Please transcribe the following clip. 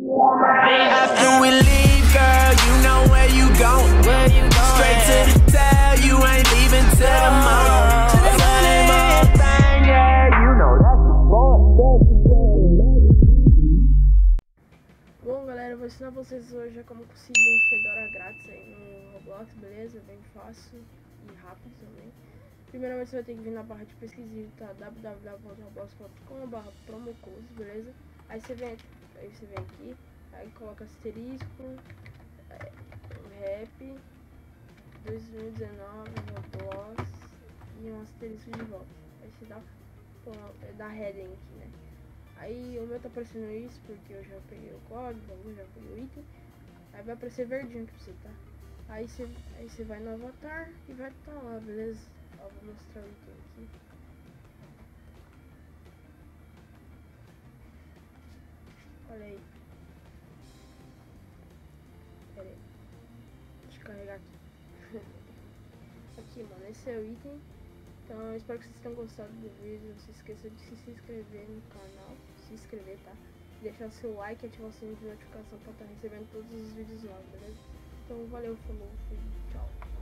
After we leave, girl, you know where you going. Straight to the tail, you ain't leaving till the morning. To the same old thing, yeah, you know that's the Bom, galera, eu vou ensinar vocês hoje como conseguir um Fedora grátis aí no Roblox, beleza? Bem fácil e rápido também. Primeiramente você vai ter que vir na barra de pesquisa e digitar www.roblox.com/promocode, beleza? Aí você vem aqui, aí coloca asterisco, rap 2019 Roblox e um asterisco de volta. Aí você dá heading aqui, né? Aí o meu tá aparecendo isso porque eu já peguei o código, eu já peguei o item. Aí vai aparecer verdinho pra você, tá? Aí você vai no avatar e vai estar lá, beleza? Ó, vou mostrar o item aqui. Olha aí. Pera aí. Deixa eu carregar aqui. Aqui, mano, esse é o item. Então eu espero que vocês tenham gostado do vídeo. Não se esqueça de se inscrever no canal. Se inscrever, tá? Deixar seu like e ativar o sininho de notificação pra estar recebendo todos os vídeos novos, beleza? Então valeu, falou, fui, tchau.